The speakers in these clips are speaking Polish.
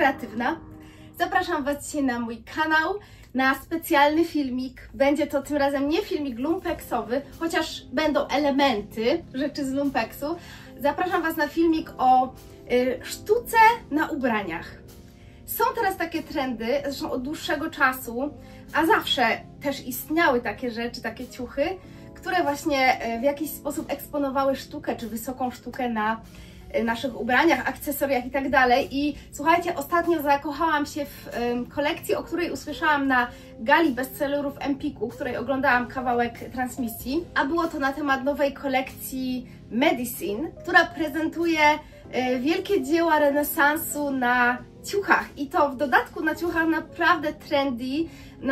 kreatywna. Zapraszam Was dzisiaj na mój kanał, na specjalny filmik. Będzie to tym razem nie filmik lumpeksowy, chociaż będą elementy rzeczy z lumpeksu. Zapraszam Was na filmik o sztuce na ubraniach. Są teraz takie trendy, zresztą od dłuższego czasu, a zawsze też istniały takie rzeczy, takie ciuchy, które właśnie w jakiś sposób eksponowały sztukę, czy wysoką sztukę na naszych ubraniach, akcesoriach i tak dalej. I słuchajcie, ostatnio zakochałam się w kolekcji, o której usłyszałam na gali bestsellerów Empiku, której oglądałam kawałek transmisji, a było to na temat nowej kolekcji Medicine, która prezentuje wielkie dzieła renesansu na ciuchach i to w dodatku na ciuchach naprawdę trendy,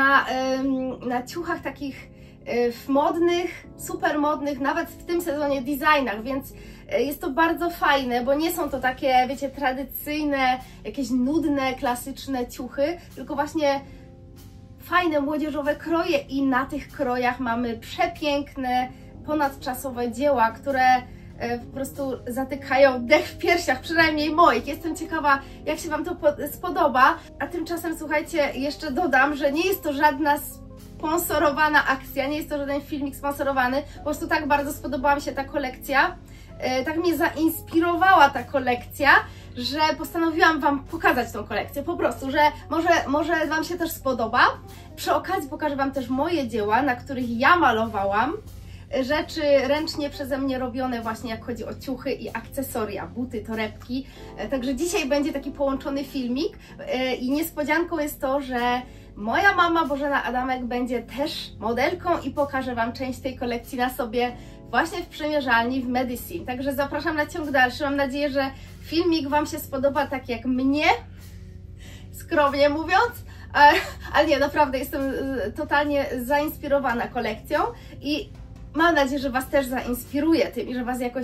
na ciuchach takich modnych, super modnych, nawet w tym sezonie designach, więc jest to bardzo fajne, bo nie są to takie, wiecie, tradycyjne, jakieś nudne, klasyczne ciuchy, tylko właśnie fajne, młodzieżowe kroje i na tych krojach mamy przepiękne, ponadczasowe dzieła, które po prostu zatykają dech w piersiach, przynajmniej moich. Jestem ciekawa, jak się Wam to spodoba. A tymczasem, słuchajcie, jeszcze dodam, że nie jest to żadna sponsorowana akcja, nie jest to żaden filmik sponsorowany. Po prostu tak bardzo spodobała mi się ta kolekcja, tak mnie zainspirowała ta kolekcja, że postanowiłam Wam pokazać tą kolekcję. Po prostu, że może Wam się też spodoba. Przy okazji pokażę Wam też moje dzieła, na których ja malowałam. Rzeczy ręcznie przeze mnie robione właśnie jak chodzi o ciuchy i akcesoria, buty, torebki. Także dzisiaj będzie taki połączony filmik i niespodzianką jest to, że moja mama Bożena Adamek będzie też modelką i pokaże Wam część tej kolekcji na sobie właśnie w przymierzalni w Medicine. Także zapraszam na ciąg dalszy. Mam nadzieję, że filmik Wam się spodoba tak jak mnie, skromnie mówiąc. Ale nie, naprawdę jestem totalnie zainspirowana kolekcją i mam nadzieję, że Was też zainspiruje tym i że Was jakoś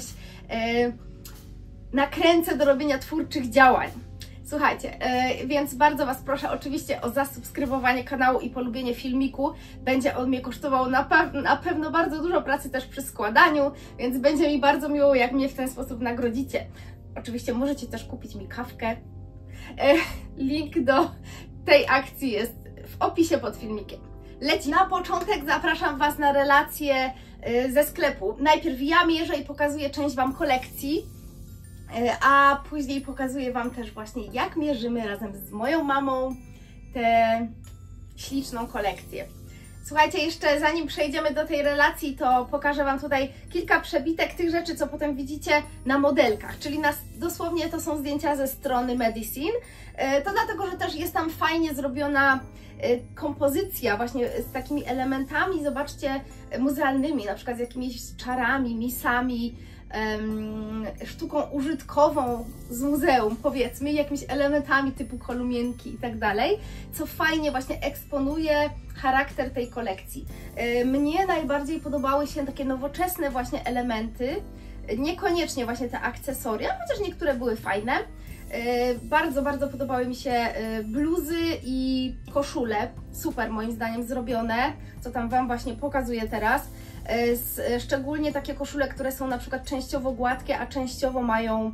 nakręcę do robienia twórczych działań. Słuchajcie, więc bardzo Was proszę oczywiście o zasubskrybowanie kanału i polubienie filmiku. Będzie on mnie kosztował na pewno bardzo dużo pracy też przy składaniu, więc będzie mi bardzo miło, jak mnie w ten sposób nagrodzicie. Oczywiście możecie też kupić mi kawkę. Link do tej akcji jest w opisie pod filmikiem. Na początek zapraszam Was na relacje ze sklepu. Najpierw ja mierzę i pokazuję część Wam kolekcji, a później pokazuję Wam też właśnie, jak mierzymy razem z moją mamą tę śliczną kolekcję. Słuchajcie, jeszcze zanim przejdziemy do tej relacji, to pokażę Wam tutaj kilka przebitek tych rzeczy, co potem widzicie na modelkach, czyli dosłownie to są zdjęcia ze strony Medicine. To dlatego, że też jest tam fajnie zrobiona kompozycja właśnie z takimi elementami, zobaczcie, muzealnymi, na przykład z jakimiś czarami, misami, sztuką użytkową z muzeum, powiedzmy, jakimiś elementami typu kolumienki i tak dalej, co fajnie właśnie eksponuje charakter tej kolekcji. Mnie najbardziej podobały się takie nowoczesne właśnie elementy, niekoniecznie właśnie te akcesoria, chociaż niektóre były fajne. Bardzo, bardzo podobały mi się bluzy i koszule, super moim zdaniem zrobione, co tam Wam właśnie pokazuję teraz. Szczególnie takie koszule, które są na przykład częściowo gładkie, a częściowo mają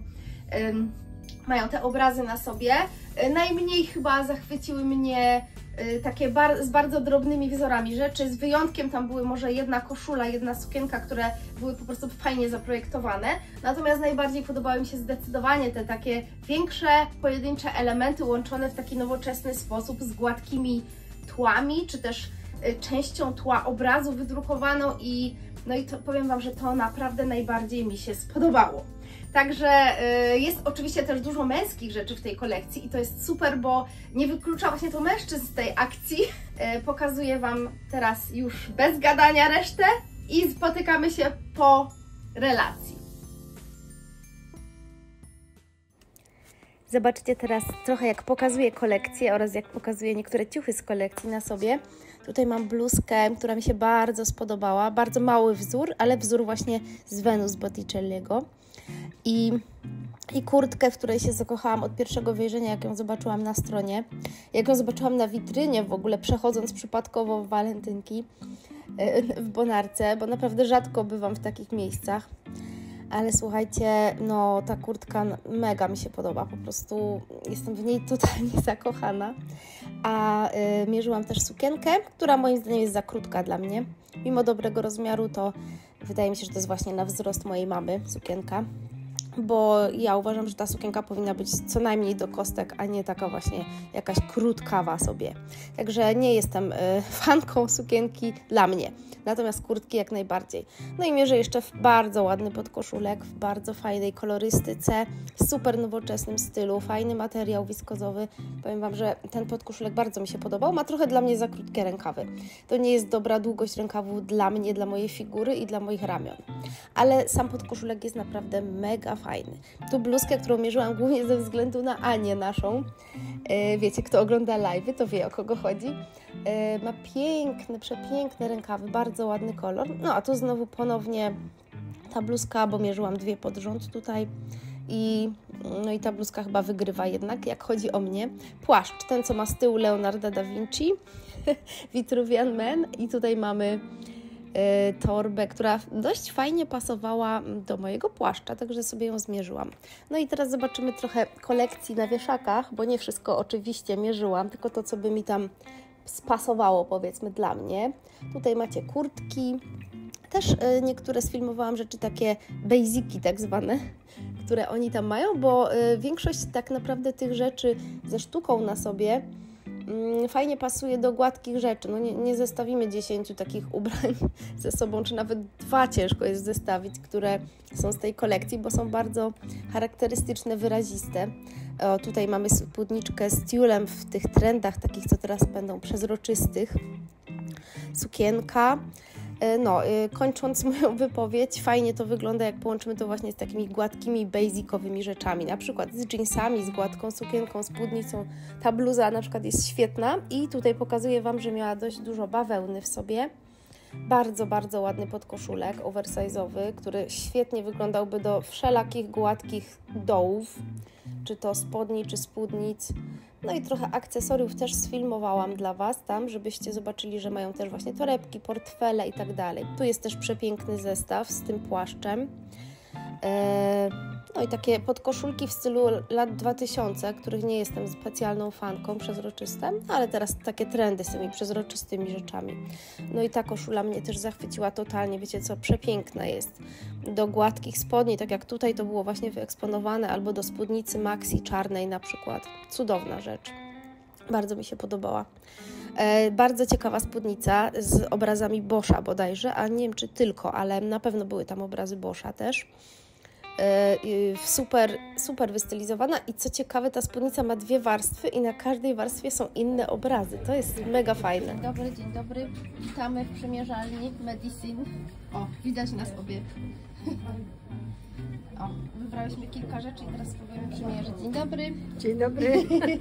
te obrazy na sobie. Najmniej chyba zachwyciły mnie takie z bardzo drobnymi wzorami rzeczy, z wyjątkiem tam były może jedna koszula, jedna sukienka, które były po prostu fajnie zaprojektowane. Natomiast najbardziej podobały mi się zdecydowanie te takie większe, pojedyncze elementy łączone w taki nowoczesny sposób z gładkimi tłami, czy też częścią tła obrazu wydrukowaną no i to powiem Wam, że to naprawdę najbardziej mi się spodobało. Także jest oczywiście też dużo męskich rzeczy w tej kolekcji i to jest super, bo nie wyklucza właśnie to mężczyzn z tej akcji. Pokazuję Wam teraz już bez gadania resztę i spotykamy się po relacji. Zobaczcie teraz trochę, jak pokazuję kolekcję oraz jak pokazuję niektóre ciuchy z kolekcji na sobie. Tutaj mam bluzkę, która mi się bardzo spodobała. Bardzo mały wzór, ale wzór właśnie z Venus Botticelliego. I kurtkę, w której się zakochałam od pierwszego wejrzenia, jak ją zobaczyłam na stronie. Jak ją zobaczyłam na witrynie w ogóle, przechodząc przypadkowo w walentynki w Bonarce, bo naprawdę rzadko bywam w takich miejscach. Ale słuchajcie, no ta kurtka mega mi się podoba, po prostu jestem w niej totalnie zakochana. A mierzyłam też sukienkę, która moim zdaniem jest za krótka dla mnie. Mimo dobrego rozmiaru, to wydaje mi się, że to jest właśnie na wzrost mojej mamy sukienka. Bo ja uważam, że ta sukienka powinna być co najmniej do kostek, a nie taka właśnie jakaś krótkawa sobie. Także nie jestem fanką sukienki dla mnie, natomiast kurtki jak najbardziej. No i mierzę jeszcze w bardzo ładny podkoszulek, w bardzo fajnej kolorystyce, super nowoczesnym stylu, fajny materiał wiskozowy. Powiem Wam, że ten podkoszulek bardzo mi się podobał, ma trochę dla mnie za krótkie rękawy. To nie jest dobra długość rękawu dla mnie, dla mojej figury i dla moich ramion. Ale sam podkoszulek jest naprawdę mega fajny. Tu bluzkę, którą mierzyłam głównie ze względu na Anię naszą. Wiecie, kto ogląda live'y, to wie, o kogo chodzi. Ma piękne, przepiękne rękawy, bardzo ładny kolor. No a tu znowu ponownie ta bluzka, bo mierzyłam dwie pod rząd tutaj. No i ta bluzka chyba wygrywa jednak, jak chodzi o mnie. Płaszcz, ten co ma z tyłu Leonarda da Vinci, Vitruvian Man, i tutaj mamy torbę, która dość fajnie pasowała do mojego płaszcza, także sobie ją zmierzyłam. No i teraz zobaczymy trochę kolekcji na wieszakach, bo nie wszystko oczywiście mierzyłam, tylko to, co by mi tam spasowało, powiedzmy, dla mnie. Tutaj macie kurtki, też niektóre sfilmowałam rzeczy takie basiki tak zwane, które oni tam mają, bo większość tak naprawdę tych rzeczy ze sztuką na sobie fajnie pasuje do gładkich rzeczy. No nie zestawimy 10 takich ubrań ze sobą, czy nawet 2 ciężko jest zestawić, które są z tej kolekcji, bo są bardzo charakterystyczne, wyraziste. O, tutaj mamy spódniczkę z tiulem w tych trendach takich, co teraz będą przezroczystych. Sukienka. No, kończąc moją wypowiedź, fajnie to wygląda, jak połączymy to właśnie z takimi gładkimi, basicowymi rzeczami, na przykład z jeansami, z gładką sukienką, spódnicą. Ta bluza na przykład jest świetna i tutaj pokazuję Wam, że miała dość dużo bawełny w sobie. Bardzo, bardzo ładny podkoszulek oversize'owy, który świetnie wyglądałby do wszelakich gładkich dołów, czy to spodni, czy spódnic. No i trochę akcesoriów też sfilmowałam dla Was tam, żebyście zobaczyli, że mają też właśnie torebki, portfele i tak dalej. Tu jest też przepiękny zestaw z tym płaszczem. No i takie podkoszulki w stylu lat 2000, których nie jestem specjalną fanką, przezroczyste, ale teraz takie trendy z tymi przezroczystymi rzeczami. No i ta koszula mnie też zachwyciła totalnie, wiecie co, przepiękna jest. Do gładkich spodni, tak jak tutaj to było właśnie wyeksponowane, albo do spódnicy maxi czarnej na przykład. Cudowna rzecz. Bardzo mi się podobała. Bardzo ciekawa spódnica z obrazami Boscha bodajże, a nie wiem czy tylko, ale na pewno były tam obrazy Boscha też. Super wystylizowana i co ciekawe, ta spódnica ma 2 warstwy i na każdej warstwie są inne obrazy. To jest mega fajne. Dzień dobry. Witamy w przymierzalni Medicine. O, widać nas obie. O, wybrałyśmy kilka rzeczy i teraz spróbujemy przymierzyć. Dzień dobry. Dzień dobry.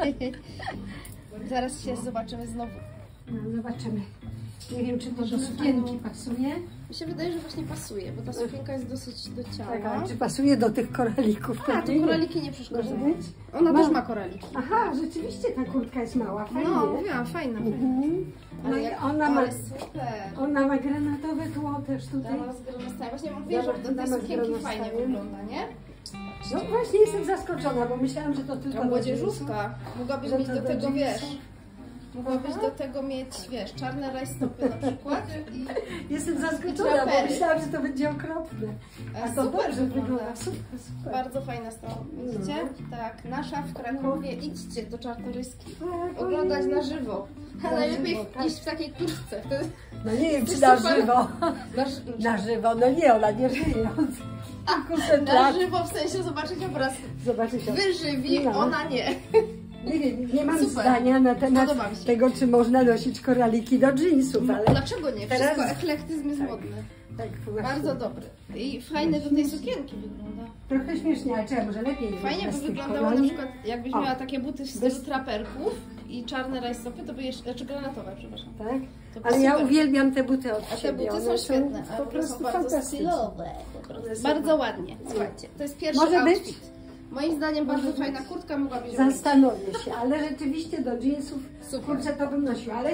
Zaraz się zobaczymy znowu. No, zobaczymy. Nie wiem, czy to do sukienki pasuje. Mi się wydaje, że właśnie pasuje, bo ta sukienka jest dosyć do ciała. Tak, ale czy pasuje do tych koralików? A, to koraliki nie przeszkadzają. Może być? Ona też ma koraliki. Aha, rzeczywiście ta kurtka jest mała, fajnie. No, mówiłam, fajna. No i ona ma ma granatowe tło też tutaj. Dama z granatami. Właśnie mówię, że do tej sukienki fajnie wygląda, nie? No właśnie jestem zaskoczona, bo myślałam, że to tylko... Ta młodzieżówka. Mogłabyś mieć do tego, wiesz... Mogłabyś do tego mieć, wiesz, czarne rajstopy na przykład. Jestem zaskoczona, bo myślałam, że to będzie okropne. A to super dobrze wygląda. Super. Bardzo fajna strona, widzicie? Tak, nasza w Krakowie. Idźcie do Czartoryski. Oglądać na żywo. A najlepiej iść w takiej kurtce. No nie wiem, czy na żywo. Na żywo, no nie, ona nie żyje. Na żywo w sensie zobaczyć obraz. Zobaczyć Wy żywi, ona nie. Nie mam zdania na temat tego, czy można nosić koraliki do jeansów, ale... Dlaczego nie? Wszystko eklektyzm jest modny. Tak, bardzo dobry. I fajny do tej sukienki wygląda. Trochę śmiesznie, ale czemu, może lepiej. Fajnie by wyglądało na przykład, jakbyś miała takie buty w stylu traperków i czarne rajstopy, to by jeszcze, znaczy granatowe, przepraszam. Tak? Ale ja uwielbiam te buty od siebie. A te buty są świetne, po prostu bardzo stylowe. Bardzo ładnie. Słuchajcie, to jest pierwszy outfit. Moim zdaniem bardzo fajna kurtka, mogłabyś zastanowię się, ale rzeczywiście do jeansów kurczę to bym nosiła, ale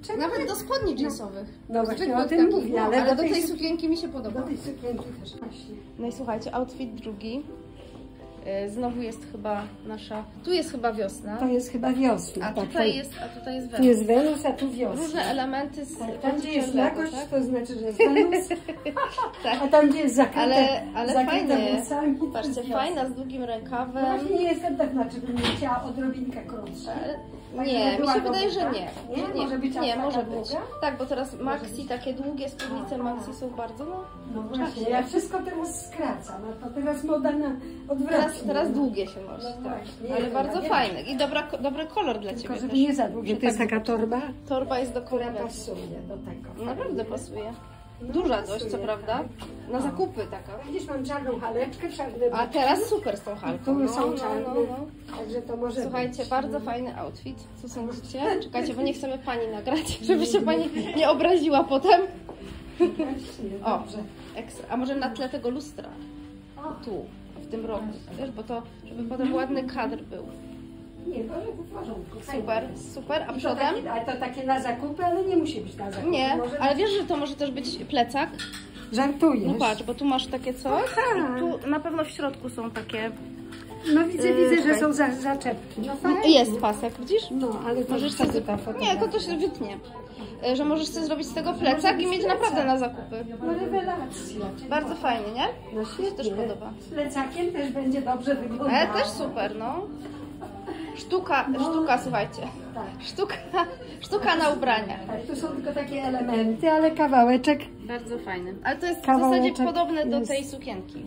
Nawet do spodni jeansowych. No właśnie o tym mówię, ale do tej sukienki mi się podoba. Do tej sukienki też właśnie. No i słuchajcie, outfit drugi. Znowu jest chyba nasza... Tu jest chyba wiosna. To jest chyba wiosna. A tak, tutaj jest Wenus. Tu jest Wenus, a tu wiosna. Różne elementy z tam, gdzie jest jakość, tak? to znaczy, że jest Wenus. Tak. A tam, gdzie jest zakryte, ale fajne jest. włosami, Patrzcie, fajna, z długim rękawem. No właśnie nie jestem pewna, czy bym nie chciała odrobinkę krótsze. Nie, mi się wydaje, że nie. Nie? Może być nie, może długa? być. Tak, bo teraz maxi, takie długie spódnice maxi są bardzo, no właśnie, ja wszystko teraz skracam, a to teraz moda na odwrotnie. Teraz długie się nosi, no tak. właśnie, Ale bardzo fajne i dobry kolor dla Ciebie żeby też. nie za długie, to jest taka torba, torba jest do która kolor. pasuje do tego. Naprawdę pasuje. Duża dość, co prawda. Na zakupy taka. Widzisz, mam czarną haleczkę, czarne A teraz super z tą halką. Tu są czarne, no. także to może Słuchajcie, bardzo fajny outfit. Co sądzicie? Czekajcie, bo nie chcemy Pani nagrać, żeby się Pani nie obraziła potem. Właśnie, O, dobrze. ekstra. A może na tle tego lustra? Tu, w tym rogu. Wiesz, bo to, żeby potem ładny kadr był. Nie, to w porządku. Super, super. A przodem? Ale to takie na zakupy, ale nie musi być na zakupy. Nie, może ale być... wiesz, że to może też być plecak? Żartujesz. No patrz, bo tu masz takie coś Aha. i tu na pewno w środku są takie... No widzę, że są zaczepki. No fajnie. Jest pasek, widzisz? No, ale to Możesz sobie... Nie, to się wytnie. Że możesz sobie zrobić z tego plecak i mieć naprawdę na zakupy. No rewelacja. Bardzo fajnie, nie? No Mi się świetnie. też podoba. Z plecakiem też będzie dobrze wyglądało. Ale też super, no. Sztuka, słuchajcie. Tak. Sztuka na ubraniach. Tak, tu są tylko takie elementy, ale kawałeczek. Bardzo fajny. Ale to jest w Kawałeczek zasadzie podobne do jest. tej sukienki.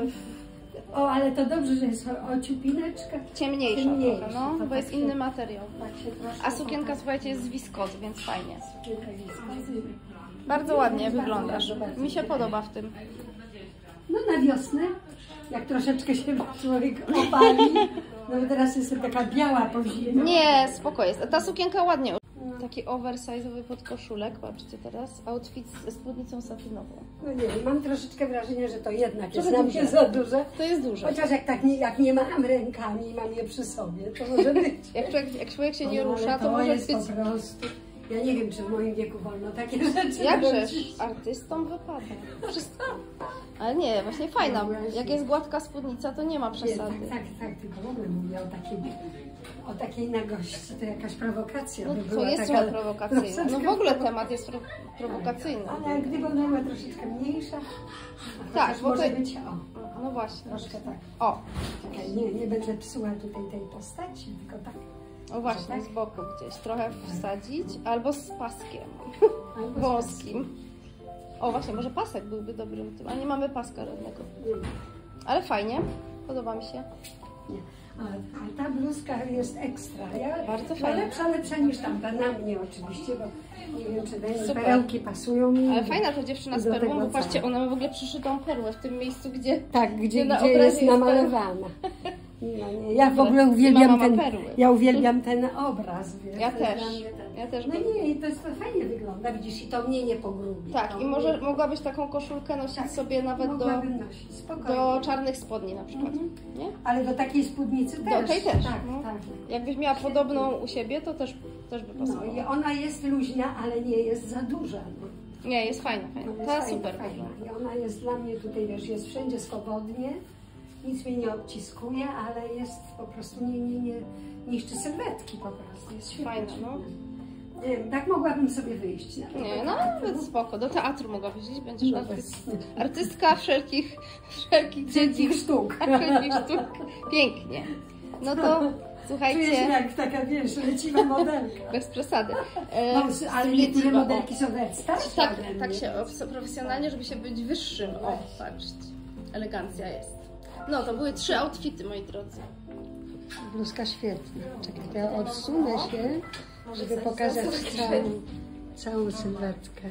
O, ale to dobrze, że jest ciupineczka. Ciemniejsza trochę, no, to bo jest tak inny się- materiał. Tak się troszkę A sukienka, słuchajcie, jest z wiskozy, więc fajnie. Sukienka wiskozy. Bardzo ładnie wyglądasz. bardzo, bardzo Mi się podoba w tym. No na wiosnę, jak troszeczkę się człowiek opali, no bo teraz jestem taka biała po zimie. Nie, spoko jest. Ta sukienka ładnie. Taki oversize'owy podkoszulek, patrzcie teraz. Outfit ze spódnicą satynową. No nie wiem, mam troszeczkę wrażenie, że to jednak jest Trochę na mnie duże. za duże. To jest duże. Chociaż jak nie macham rękami i mam je przy sobie, to może być. Jak człowiek się nie No, ale rusza, to może jest być... po prostu... Ja nie wiem, czy w moim wieku wolno takie rzeczy Jakżeż robić. artystom wypada. Wszystko. Ale nie, właśnie fajna. Jak jest gładka spódnica, to nie ma Nie, przesady. tak, tylko w ogóle mówię o takiej nagości, to jakaś prowokacja No by to była jest taka, trochę prowokacyjne. No w ogóle temat jest prowokacyjny. Ale gdyby ona była troszeczkę mniejsza, Tak, chociaż bo może to- być, No właśnie. troszkę tak. O, Czekaj, nie będę psuła tutaj tej postaci, tylko tak. o właśnie, z boku gdzieś. Trochę wsadzić. Albo z paskiem. Albo z Wąskim. O właśnie, może pasek byłby dobrym tym. A nie mamy paska żadnego. Nie, Ale fajnie. Podoba mi się. nie. A ta bluzka jest ekstra. Bardzo fajna. Lepsza niż tamta, na mnie oczywiście, bo nie wiem, czy te Super. perełki pasują mi. Ale fajna to dziewczyna z Do perłą, tego bo patrzcie, całego. ona ma w ogóle przyszytą perłę w tym miejscu, gdzie... Tak, gdzie na jest obrazie jest namalowana. No, nie. Ja w ogóle Mama uwielbiam ma ten, perły. ja uwielbiam ten obraz. Wiesz, Ja to jest też. dla mnie ten- Ja też. No nie, i to fajnie wygląda, widzisz, i to mnie nie pogrubi. Tak, to i może mogłabyś taką koszulkę nosić sobie nawet mogłabym nosić, spokojnie. do czarnych spodni na przykład, nie? Ale do takiej spódnicy też. Do tej też, Tak, no. tak. Jakbyś miała podobną u siebie, to też by No pasowała. i ona jest luźna, ale nie jest za duża. No. Nie, jest fajna, No, jest Ta fajna, super fajna. wygląda. I ona jest dla mnie tutaj, wiesz, jest wszędzie swobodnie, nic mnie nie obciskuje, ale jest po prostu nie niszczy sylwetki po prostu. Jest świetna. Fajna, no. Nie wiem, tak mogłabym sobie wyjść. Na Nie, tego no teatru. nawet spoko. Do teatru mogłabyś iść, będziesz No, artystka wszelkich Dzięki sztuk. wszelkich sztuk. Pięknie. No to Czuję się słuchajcie, jak taka, wiesz, leciwa modelka. bez przesady. No, ale niektóre modelki są starsze Tak, ode mnie. tak się profesjonalnie, żeby się być wyższym. O, patrzcie. Elegancja jest. No, to były 3 outfity, moi drodzy. Bluzka świetna. Czekaj, ja odsunę się, żeby pokazać całą sylwetkę.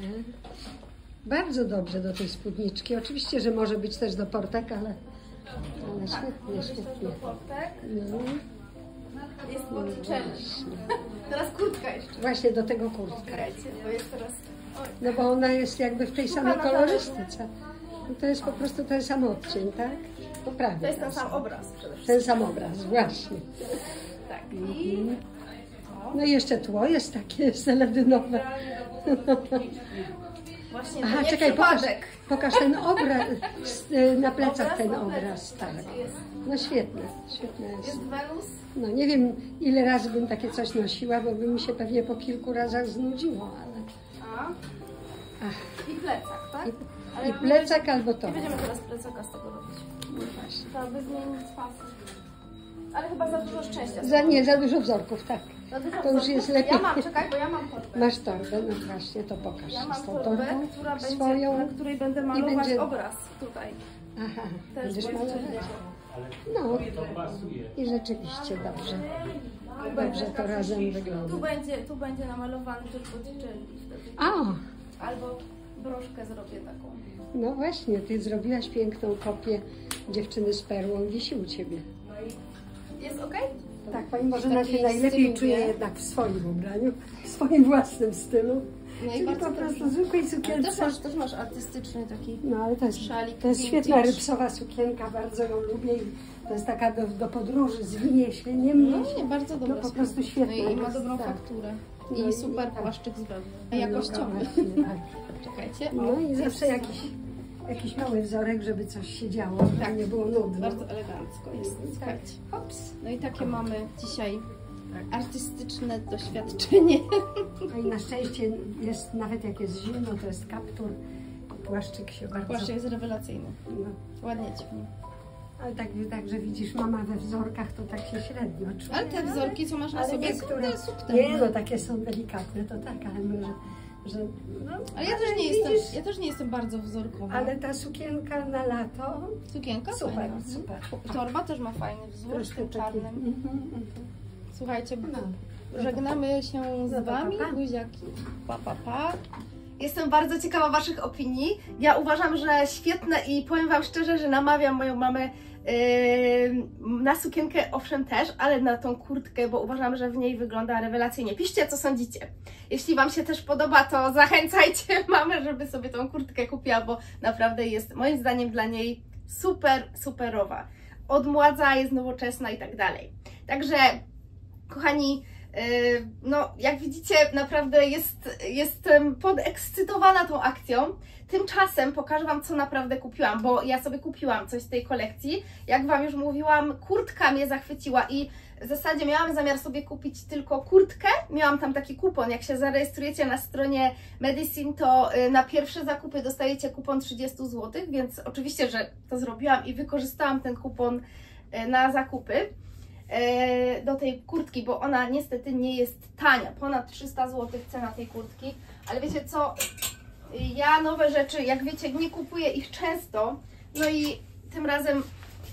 Bardzo dobrze do tej spódniczki. Oczywiście, że może być też do portek, ale świetnie, świetnie. No, Jest podliczenie. Teraz kurtka jeszcze. właśnie do tego kurtka. Słuchajcie, bo jest teraz... No bo ona jest jakby w tej samej na kolorystyce. No to jest po prostu ten sam odcień, tak? To prawie. To jest ten sam obraz przede wszystkim. Ten sam obraz, właśnie. Tak. I... O, No i jeszcze tło jest takie seledynowe. Właśnie, Aha, nie czekaj, przypadek. pokaż ten obraz, na plecach ten obraz, tak. No świetne jest. Jest Wenus. No nie wiem, ile razy bym takie coś nosiła, bo by mi się pewnie po kilku razach znudziło, ale... I plecak, tak? I plecak albo to. Nie będziemy teraz plecaka z tego robić. No właśnie. Trzeba by zmienić pasy. Ale chyba za dużo szczęścia. Za dużo wzorków, tak. To już jest lepiej. Ja mam, czekaj, bo ja mam torbę. Masz torbę, no właśnie, to pokaż. Ja mam z tą torbę, torbą która będzie, swoją. na której będę malować będzie... obraz tutaj. Aha, Też będziesz jest malować. czerwiego. No i rzeczywiście dobrze. Dobrze to razem wygląda. Tu będzie namalowany też Botticelli wtedy. A, Albo broszkę zrobię taką. no właśnie, ty zrobiłaś piękną kopię dziewczyny z perłą, wisi u ciebie. Jest ok? Tak, pani Bożena Taki się najlepiej stylinie. czuje jednak w swoim ubraniu, w swoim własnym stylu. No i Czyli bardzo po prostu dobrze. zwykłej Ale sukience. też masz artystyczny taki. No ale szalik to jest vintage. świetna rypsowa sukienka, bardzo ją lubię i to jest taka do podróży, zwinie się, niemniej. No nie, bardzo dobra. No po prostu świetna. No i ma jest, dobrą tak. fakturę. No I i super tak. płaszczyk z wełny. No, Jakościowy. właśnie, tak. Czekajcie. No i jest zawsze jakiś mały wzorek, żeby coś się działo, żeby Tak. nie było nudno. Bardzo elegancko jest. Słuchajcie. Hops. No i takie mamy dzisiaj artystyczne doświadczenie. A i na szczęście jest, nawet jak jest zimno, to jest kaptur, płaszczyk się bardzo... Płaszczyk jest rewelacyjny. No. Ładnie ciepnie. Ale tak, że widzisz, mama we wzorkach to tak się średnio czuje. Ale te wzorki, co masz na ale sobie, niektóre, są subtelne. nie no, takie są delikatne, to tak, ale może, że no, Ale ja też nie jestem bardzo wzorkowa. ale ta sukienka na lato, Sukienka? super, Fajna. super. Torba też ma fajny wzór, Troszkę z tym czarnym. taki, Słuchajcie, no. żegnamy się z No, pa, Wami, pa, pa. buziaki. Pa, pa, pa. Jestem bardzo ciekawa Waszych opinii. Ja uważam, że świetne i powiem Wam szczerze, że namawiam moją mamę na sukienkę, owszem też, ale na tą kurtkę, bo uważam, że w niej wygląda rewelacyjnie. Piszcie, co sądzicie. Jeśli Wam się też podoba, to zachęcajcie mamę, żeby sobie tą kurtkę kupiła, bo naprawdę jest moim zdaniem dla niej superowa. Odmładza, jest nowoczesna i tak dalej. Także, kochani, no jak widzicie, naprawdę jestem podekscytowana tą akcją. Tymczasem pokażę Wam, co naprawdę kupiłam, bo ja sobie kupiłam coś z tej kolekcji. Jak Wam już mówiłam, kurtka mnie zachwyciła i w zasadzie miałam zamiar sobie kupić tylko kurtkę. Miałam tam taki kupon, jak się zarejestrujecie na stronie Medicine, to na pierwsze zakupy dostajecie kupon 30 zł, więc oczywiście, że to zrobiłam i wykorzystałam ten kupon na zakupy do tej kurtki, bo ona niestety nie jest tania, ponad 300 zł cena tej kurtki, ale wiecie co, ja nowe rzeczy, jak wiecie, nie kupuję ich często, no i tym razem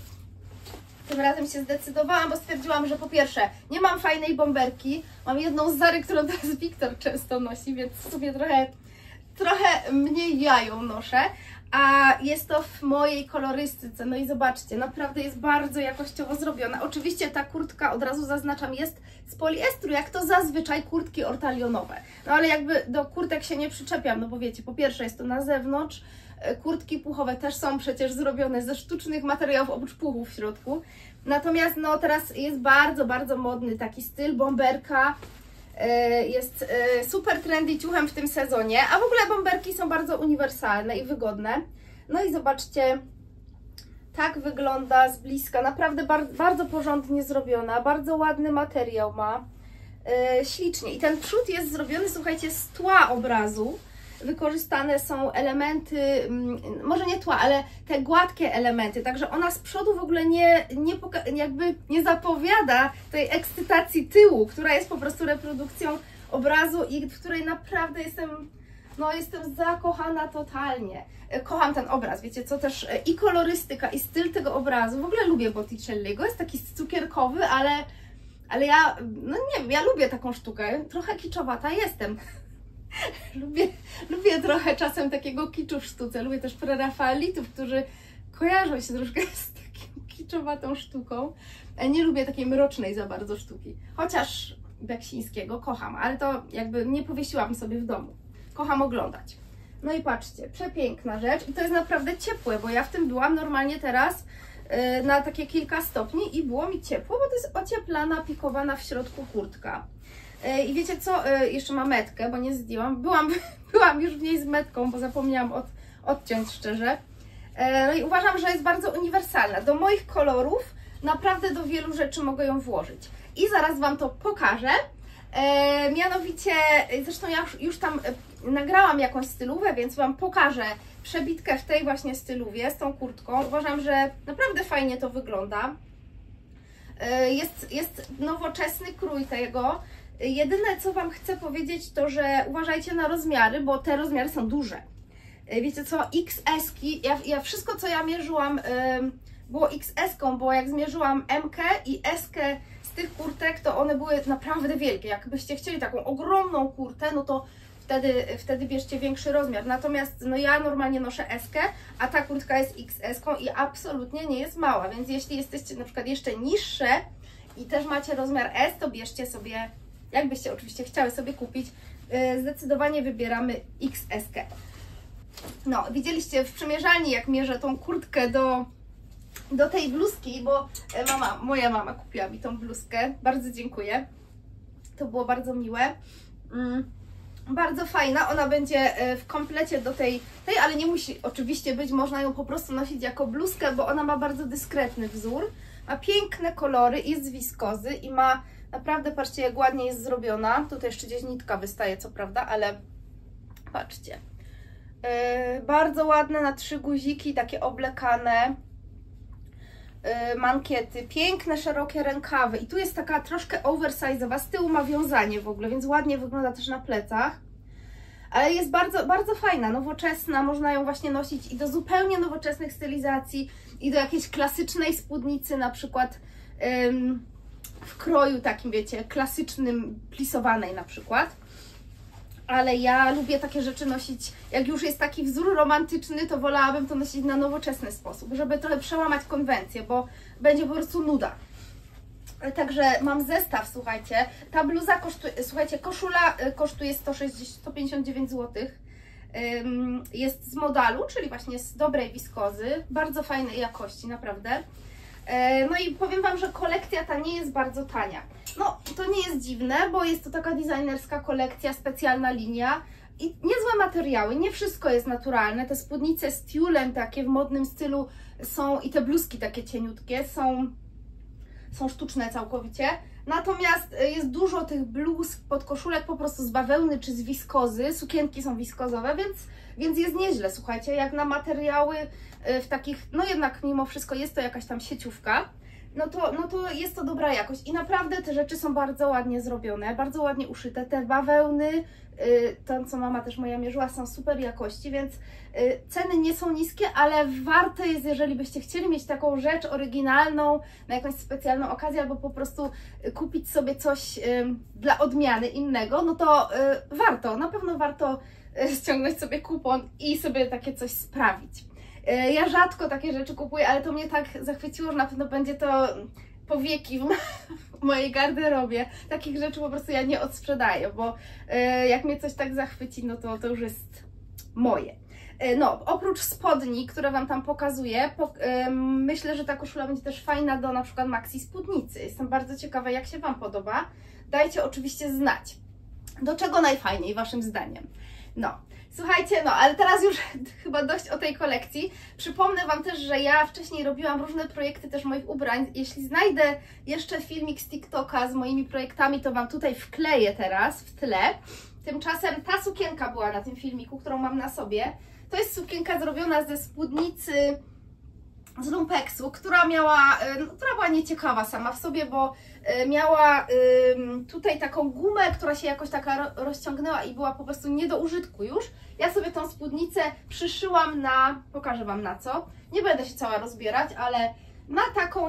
się zdecydowałam, bo stwierdziłam, że po pierwsze, nie mam fajnej bomberki, mam jedną z Zary, którą teraz Wiktor często nosi, więc sobie trochę mniej ja ją noszę, a jest to w mojej kolorystyce. No i zobaczcie, naprawdę jest bardzo jakościowo zrobiona. Oczywiście ta kurtka, od razu zaznaczam, jest z poliestru, jak to zazwyczaj kurtki ortalionowe. No ale jakby do kurtek się nie przyczepiam, no bo wiecie, po pierwsze jest to na zewnątrz, kurtki puchowe też są przecież zrobione ze sztucznych materiałów oprócz puchu w środku. Natomiast no teraz jest bardzo modny taki styl bomberka. Jest super trendy ciuchem w tym sezonie, a w ogóle bomberki są bardzo uniwersalne i wygodne. No i zobaczcie, tak wygląda z bliska, naprawdę bardzo porządnie zrobiona, bardzo ładny materiał ma, ślicznie. I ten przód jest zrobiony, słuchajcie, z tła obrazu. Wykorzystane są elementy, może nie tła, ale te gładkie elementy, także ona z przodu w ogóle nie zapowiada tej ekscytacji tyłu, która jest po prostu reprodukcją obrazu i w której naprawdę jestem zakochana totalnie. Kocham ten obraz, wiecie co, też i kolorystyka, i styl tego obrazu, w ogóle lubię Botticelliego, jest taki cukierkowy, ale ja, no nie wiem, ja lubię taką sztukę, trochę kiczowata jestem. Lubię trochę czasem takiego kiczu w sztuce, lubię też prerafaelitów, którzy kojarzą się troszkę z taką kiczowatą sztuką. Nie lubię takiej mrocznej za bardzo sztuki, chociaż Beksińskiego kocham, ale to jakby nie powiesiłam sobie w domu. Kocham oglądać. No i patrzcie, przepiękna rzecz i to jest naprawdę ciepłe, bo ja w tym byłam normalnie teraz na takie kilka stopni i było mi ciepło, bo to jest ocieplana, pikowana w środku kurtka. I wiecie co? Jeszcze mam metkę, bo nie zdjęłam. Byłam już w niej z metką, bo zapomniałam odciąć szczerze. No i uważam, że jest bardzo uniwersalna. Do moich kolorów naprawdę do wielu rzeczy mogę ją włożyć. I zaraz Wam to pokażę. Mianowicie, zresztą ja już tam nagrałam jakąś stylówę, więc Wam pokażę przebitkę w tej właśnie stylówie z tą kurtką. Uważam, że naprawdę fajnie to wygląda. Jest nowoczesny krój tego. Jedyne co Wam chcę powiedzieć to, że uważajcie na rozmiary, bo te rozmiary są duże. Wiecie co, XS-ki, ja wszystko co ja mierzyłam było XS-ką, bo jak zmierzyłam M-kę i S-kę z tych kurtek, to one były naprawdę wielkie. Jakbyście chcieli taką ogromną kurtę, no to wtedy bierzcie większy rozmiar. Natomiast no ja normalnie noszę S-kę, a ta kurtka jest XS-ką i absolutnie nie jest mała, więc jeśli jesteście na przykład jeszcze niższe i też macie rozmiar S, to bierzcie sobie, jakbyście oczywiście chciały sobie kupić, zdecydowanie wybieramy XS-kę. No, widzieliście w przymierzalni, jak mierzę tą kurtkę do tej bluzki, bo moja mama kupiła mi tą bluzkę. Bardzo dziękuję. To było bardzo miłe. Bardzo fajna. Ona będzie w komplecie do tej, ale nie musi oczywiście być. Można ją po prostu nosić jako bluzkę, bo ona ma bardzo dyskretny wzór. Ma piękne kolory, jest z wiskozy i ma naprawdę, patrzcie jak ładnie jest zrobiona. Tutaj jeszcze gdzieś nitka wystaje, co prawda, ale patrzcie. Bardzo ładne na 3 guziki, takie oblekane mankiety, piękne, szerokie rękawy i tu jest taka troszkę oversize'owa, z tyłu ma wiązanie w ogóle, więc ładnie wygląda też na plecach, ale jest bardzo, bardzo fajna, nowoczesna, można ją właśnie nosić i do zupełnie nowoczesnych stylizacji i do jakiejś klasycznej spódnicy, na przykład w kroju takim, wiecie, klasycznym, plisowanej na przykład. Ale ja lubię takie rzeczy nosić, jak już jest taki wzór romantyczny, to wolałabym to nosić na nowoczesny sposób, żeby trochę przełamać konwencję, bo będzie po prostu nuda. Także mam zestaw, słuchajcie, ta bluza kosztuje, słuchajcie, koszula kosztuje 159 zł, jest z modalu, czyli właśnie z dobrej wiskozy, bardzo fajnej jakości, naprawdę. No i powiem Wam, że kolekcja ta nie jest bardzo tania. No, to nie jest dziwne, bo jest to taka designerska kolekcja, specjalna linia i niezłe materiały, nie wszystko jest naturalne. Te spódnice z tiulem takie w modnym stylu są i te bluzki takie cieniutkie są sztuczne całkowicie. Natomiast jest dużo tych bluz, podkoszulek po prostu z bawełny czy z wiskozy, sukienki są wiskozowe, więc jest nieźle, słuchajcie, jak na materiały w takich, no jednak mimo wszystko jest to jakaś tam sieciówka, no to jest to dobra jakość i naprawdę te rzeczy są bardzo ładnie zrobione, bardzo ładnie uszyte, te bawełny, to co mama też moja mierzyła, są super jakości, więc ceny nie są niskie, ale warto jest, jeżeli byście chcieli mieć taką rzecz oryginalną na jakąś specjalną okazję albo po prostu kupić sobie coś dla odmiany innego, no to warto, na pewno warto ściągnąć sobie kupon i sobie takie coś sprawić. Ja rzadko takie rzeczy kupuję, ale to mnie tak zachwyciło, że na pewno będzie to po wieki w mojej garderobie. Takich rzeczy po prostu ja nie odsprzedaję, bo jak mnie coś tak zachwyci, no to już jest moje. No, oprócz spodni, które Wam tam pokazuję, myślę, że ta koszula będzie też fajna do na przykład maxi spódnicy. Jestem bardzo ciekawa, jak się Wam podoba. Dajcie oczywiście znać. Do czego najfajniej Waszym zdaniem? No, słuchajcie, no ale teraz już chyba dość o tej kolekcji. Przypomnę Wam też, że ja wcześniej robiłam różne projekty też moich ubrań. Jeśli znajdę jeszcze filmik z TikToka z moimi projektami, to Wam tutaj wkleję teraz w tle. Tymczasem ta sukienka była na tym filmiku, którą mam na sobie. To jest sukienka zrobiona ze spódnicy z lumpeksu, która była nieciekawa sama w sobie, bo miała tutaj taką gumę, która się jakoś taka rozciągnęła i była po prostu nie do użytku już. Ja sobie tą spódnicę przyszyłam pokażę Wam na co, nie będę się cała rozbierać, ale na taką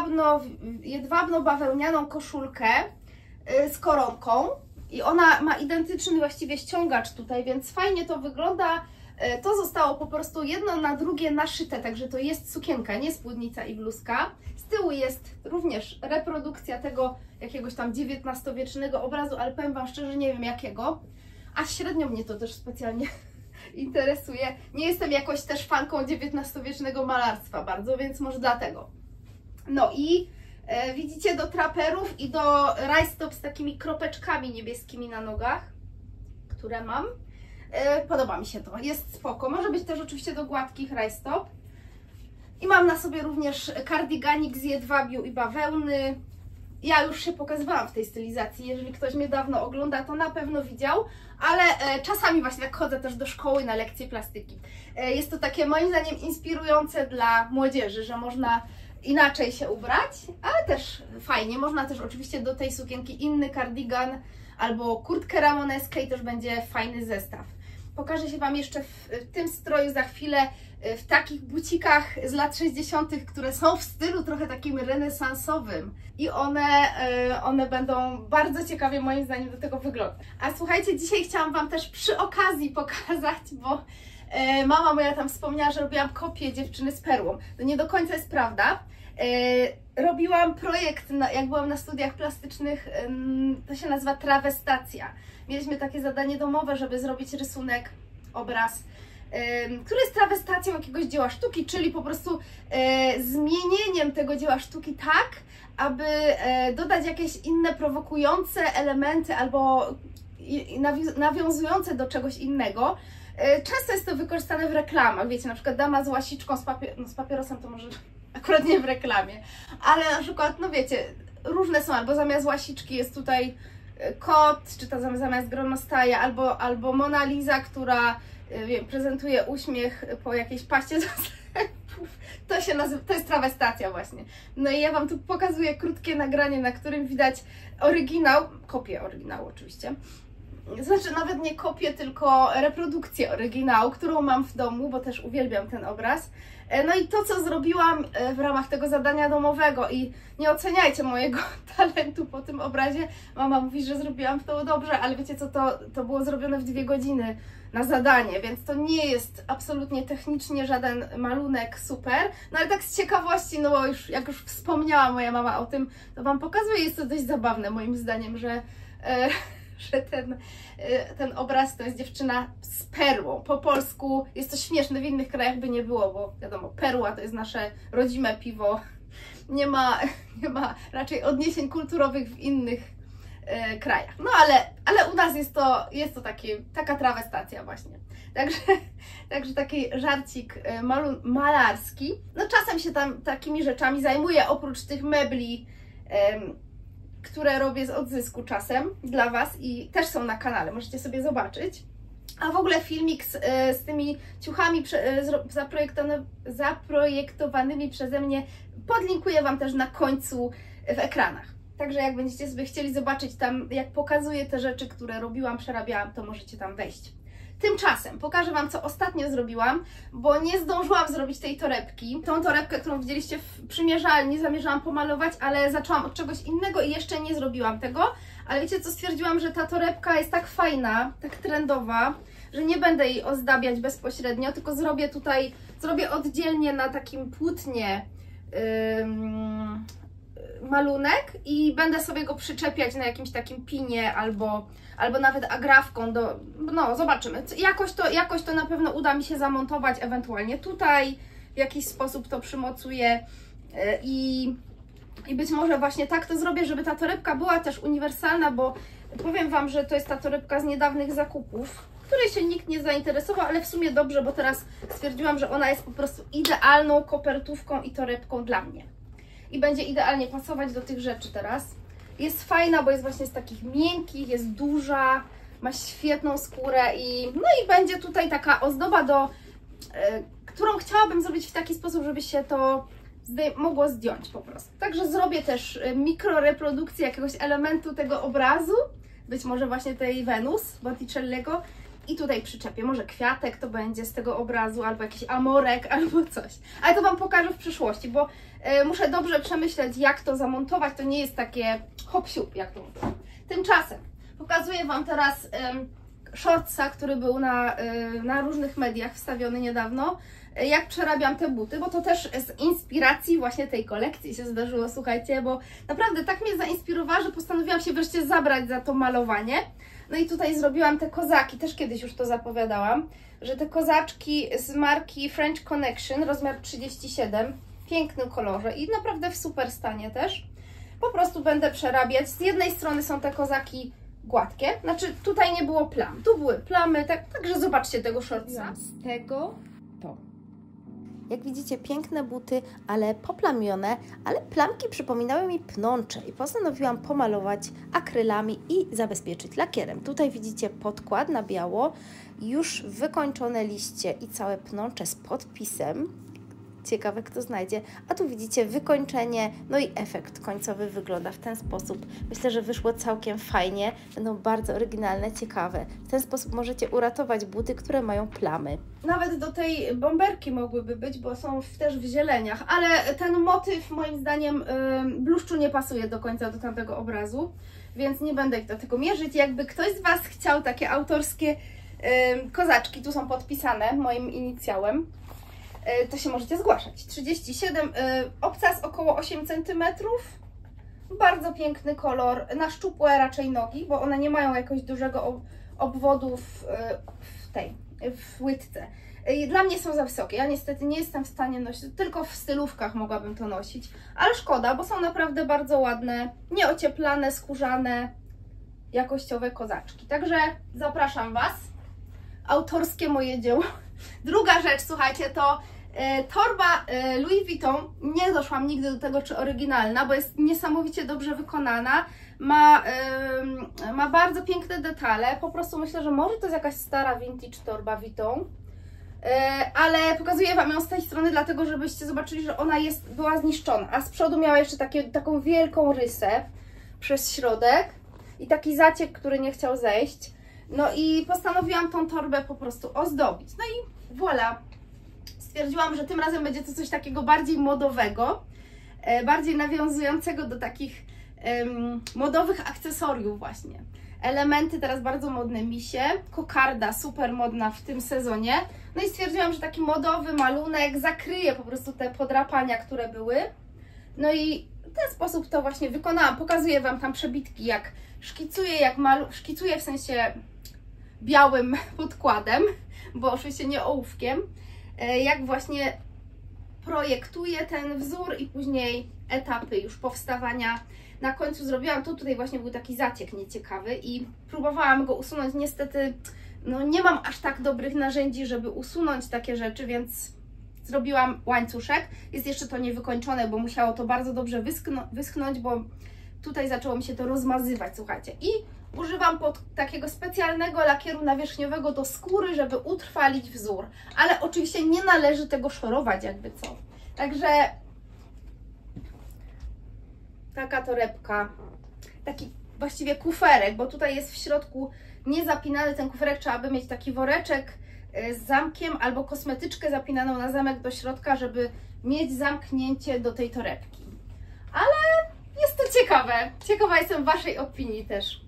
jedwabno-bawełnianą koszulkę z koronką i ona ma identyczny właściwie ściągacz tutaj, więc fajnie to wygląda. To zostało po prostu jedno na drugie naszyte, także to jest sukienka, nie spódnica i bluzka. Z tyłu jest również reprodukcja tego jakiegoś tam XIX-wiecznego obrazu, ale powiem Wam szczerze, nie wiem jakiego. A średnio mnie to też specjalnie interesuje. Nie jestem jakoś też fanką XIX-wiecznego malarstwa bardzo, więc może dlatego. No i Widzicie, do traperów i do rajstop z takimi kropeczkami niebieskimi na nogach, które mam. Podoba mi się to, jest spoko. Może być też oczywiście do gładkich rajstop. I mam na sobie również kardiganik z jedwabiu i bawełny. Ja już się pokazywałam w tej stylizacji, jeżeli ktoś mnie dawno ogląda, to na pewno widział, ale czasami właśnie tak chodzę też do szkoły na lekcje plastyki. Jest to takie moim zdaniem inspirujące dla młodzieży, że można inaczej się ubrać, ale też fajnie. Można też oczywiście do tej sukienki inny kardigan albo kurtkę ramoneskę i też będzie fajny zestaw. Pokażę się Wam jeszcze w tym stroju za chwilę, w takich bucikach z lat 60., które są w stylu trochę takim renesansowym i one będą bardzo ciekawie moim zdaniem do tego wyglądać. A słuchajcie, dzisiaj chciałam Wam też przy okazji pokazać, bo mama moja tam wspomniała, że robiłam kopię Dziewczyny z perłą. To nie do końca jest prawda. Robiłam projekt, jak byłam na studiach plastycznych, to się nazywa trawestacja. Mieliśmy takie zadanie domowe, żeby zrobić rysunek, obraz, który jest trawestacją jakiegoś dzieła sztuki, czyli po prostu zmienieniem tego dzieła sztuki tak, aby dodać jakieś inne prowokujące elementy albo nawiązujące do czegoś innego. Często jest to wykorzystane w reklamach, wiecie, na przykład dama z łasiczką, z papierosem to może akurat nie w reklamie, ale na przykład, no wiecie, różne są, albo zamiast łasiczki jest tutaj kot, czy to zamiast gronostaja, albo Mona Lisa, która prezentuje uśmiech po jakiejś paście zastępów. To się nazywa, to jest trawestacja właśnie. No i ja Wam tu pokazuję krótkie nagranie, na którym widać oryginał, kopię oryginału oczywiście. Znaczy nawet nie kopię, tylko reprodukcję oryginału, którą mam w domu, bo też uwielbiam ten obraz. No i to, co zrobiłam w ramach tego zadania domowego i nie oceniajcie mojego talentu po tym obrazie. Mama mówi, że zrobiłam to dobrze, ale wiecie co, to było zrobione w 2 godziny na zadanie, więc to nie jest absolutnie technicznie żaden malunek super. No ale tak z ciekawości, no bo już jak już wspomniała moja mama o tym, to Wam pokazuję, jest to dość zabawne moim zdaniem, że ten obraz to jest dziewczyna z perłą. Po polsku jest to śmieszne, w innych krajach by nie było, bo wiadomo, perła to jest nasze rodzime piwo. Nie ma raczej odniesień kulturowych w innych krajach. No ale u nas jest to taka trawestacja właśnie. Także taki żarcik malarski. No czasem się tam takimi rzeczami zajmuję, oprócz tych mebli, które robię z odzysku czasem dla Was i też są na kanale, możecie sobie zobaczyć. A w ogóle filmik z tymi ciuchami zaprojektowanymi przeze mnie podlinkuję Wam też na końcu w ekranach. Także jak będziecie sobie chcieli zobaczyć tam, jak pokazuję te rzeczy, które robiłam, przerabiałam, to możecie tam wejść. Tymczasem pokażę Wam, co ostatnio zrobiłam, bo nie zdążyłam zrobić tej torebki. Tą torebkę, którą widzieliście w przymierzalni, zamierzałam pomalować, ale zaczęłam od czegoś innego i jeszcze nie zrobiłam tego. Ale wiecie co, stwierdziłam, że ta torebka jest tak fajna, tak trendowa, że nie będę jej ozdabiać bezpośrednio, tylko zrobię oddzielnie na takim płótnie malunek i będę sobie go przyczepiać na jakimś takim pinie albo nawet agrafką no zobaczymy. Jakoś to na pewno uda mi się zamontować, ewentualnie tutaj w jakiś sposób to przymocuję i być może właśnie tak to zrobię, żeby ta torebka była też uniwersalna, bo powiem Wam, że to jest ta torebka z niedawnych zakupów, której się nikt nie zainteresował, ale w sumie dobrze, bo teraz stwierdziłam, że ona jest po prostu idealną kopertówką i torebką dla mnie. I będzie idealnie pasować do tych rzeczy teraz. Jest fajna, bo jest właśnie z takich miękkich, jest duża, ma świetną skórę i będzie tutaj taka ozdoba, którą chciałabym zrobić w taki sposób, żeby się to mogło zdjąć po prostu. Także zrobię też mikroreprodukcję jakiegoś elementu tego obrazu, być może właśnie tej Wenus Botticellego i tutaj przyczepię, może kwiatek to będzie z tego obrazu, albo jakiś amorek, albo coś. Ale to Wam pokażę w przyszłości, bo muszę dobrze przemyśleć, jak to zamontować, to nie jest takie hop-siup, jak to mówię. Tymczasem pokazuję Wam teraz shortsa, który był na różnych mediach wstawiony niedawno, jak przerabiam te buty, bo to też z inspiracji właśnie tej kolekcji się zdarzyło, słuchajcie, bo naprawdę tak mnie zainspirowała, że postanowiłam się wreszcie zabrać za to malowanie. No i tutaj zrobiłam te kozaki, też kiedyś już to zapowiadałam, że te kozaczki z marki French Connection, rozmiar 37, w pięknym kolorze i naprawdę w super stanie też. po prostu będę przerabiać. Z jednej strony są te kozaki gładkie, znaczy tutaj nie było plam, tu były plamy, także zobaczcie tego shortsa. Z tego to. Jak widzicie, piękne buty, ale poplamione, ale plamki przypominały mi pnącze i postanowiłam pomalować akrylami i zabezpieczyć lakierem. Tutaj widzicie podkład na biało, już wykończone liście i całe pnącze z podpisem. Ciekawe, kto znajdzie. A tu widzicie wykończenie, no i efekt końcowy wygląda w ten sposób. Myślę, że wyszło całkiem fajnie. Będą bardzo oryginalne, ciekawe. W ten sposób możecie uratować buty, które mają plamy. Nawet do tej bomberki mogłyby być, bo są też w zieleniach, ale ten motyw moim zdaniem bluszczu nie pasuje do końca do tamtego obrazu, więc nie będę ich do tego mierzyć. Jakby ktoś z Was chciał takie autorskie kozaczki, tu są podpisane moim inicjałem, to się możecie zgłaszać. 37, obcas około 8 cm, bardzo piękny kolor, na szczupłe raczej nogi, bo one nie mają jakoś dużego obwodu w łydce. Dla mnie są za wysokie, ja niestety nie jestem w stanie nosić, tylko w stylówkach mogłabym to nosić, ale szkoda, bo są naprawdę bardzo ładne, nieocieplane, skórzane, jakościowe kozaczki. Także zapraszam Was, autorskie moje dzieło. Druga rzecz, słuchajcie, to torba Louis Vuitton. Nie doszłam nigdy do tego, czy oryginalna, bo jest niesamowicie dobrze wykonana. Ma bardzo piękne detale. Po prostu myślę, że może to jest jakaś stara vintage torba Vuitton. Ale pokazuję Wam ją z tej strony, dlatego żebyście zobaczyli, że ona była zniszczona. A z przodu miała jeszcze taką wielką rysę przez środek i taki zaciek, który nie chciał zejść. No i postanowiłam tą torbę po prostu ozdobić. No i voilà. Stwierdziłam, że tym razem będzie to coś takiego bardziej modowego, bardziej nawiązującego do takich modowych akcesoriów właśnie. Elementy teraz bardzo modne misie, kokarda super modna w tym sezonie. No i stwierdziłam, że taki modowy malunek zakryje po prostu te podrapania, które były. No i w ten sposób to właśnie wykonałam. Pokazuję Wam tam przebitki, jak szkicuję, szkicuję w sensie białym podkładem, bo oczywiście nie ołówkiem, jak właśnie projektuję ten wzór i później etapy już powstawania. Na końcu zrobiłam to, tutaj właśnie był taki zaciek nieciekawy i próbowałam go usunąć. Niestety no nie mam aż tak dobrych narzędzi, żeby usunąć takie rzeczy, więc zrobiłam łańcuszek. Jest jeszcze to niewykończone, bo musiało to bardzo dobrze wyschnąć, bo tutaj zaczęło mi się to rozmazywać, słuchajcie. I używam takiego specjalnego lakieru nawierzchniowego do skóry, żeby utrwalić wzór. Ale oczywiście nie należy tego szorować, jakby co. Także taka torebka, taki właściwie kuferek, bo tutaj jest w środku niezapinany ten kuferek, trzeba by mieć taki woreczek z zamkiem albo kosmetyczkę zapinaną na zamek do środka, żeby mieć zamknięcie do tej torebki. Ale jest to ciekawe. Ciekawa jestem Waszej opinii też.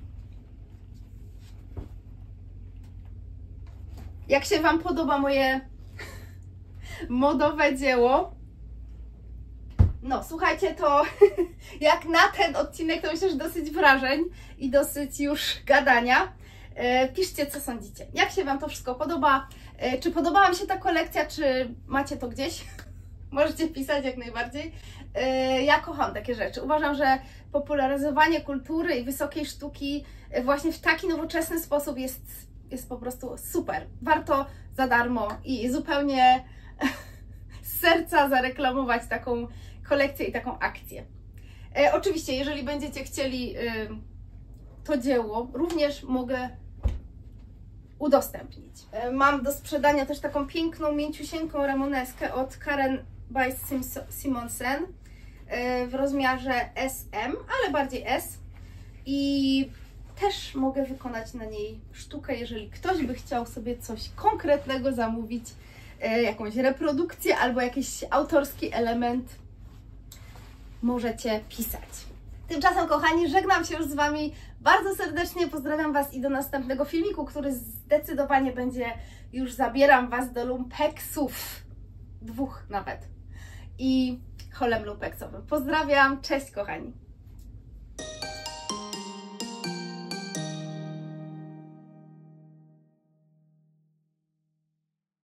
Jak się Wam podoba moje modowe dzieło? No, słuchajcie, to jak na ten odcinek, to myślę, że dosyć wrażeń i dosyć już gadania. Piszcie, co sądzicie. Jak się Wam to wszystko podoba? Czy podobała mi się ta kolekcja, czy macie to gdzieś? Możecie pisać jak najbardziej. Ja kocham takie rzeczy. Uważam, że popularyzowanie kultury i wysokiej sztuki właśnie w taki nowoczesny sposób jest po prostu super. Warto za darmo i zupełnie z serca zareklamować taką kolekcję i taką akcję. Oczywiście, jeżeli będziecie chcieli to dzieło, również mogę udostępnić. Mam do sprzedania też taką piękną, mięciusieńką ramoneskę od Karen by Simonsen w rozmiarze SM, ale bardziej S. I też mogę wykonać na niej sztukę, jeżeli ktoś by chciał sobie coś konkretnego zamówić, jakąś reprodukcję albo jakiś autorski element, możecie pisać. Tymczasem, kochani, żegnam się już z Wami bardzo serdecznie, pozdrawiam Was i do następnego filmiku, który zdecydowanie będzie, już zabieram Was do lumpeksów, 2 nawet, i holem lumpeksowym. Pozdrawiam, cześć kochani!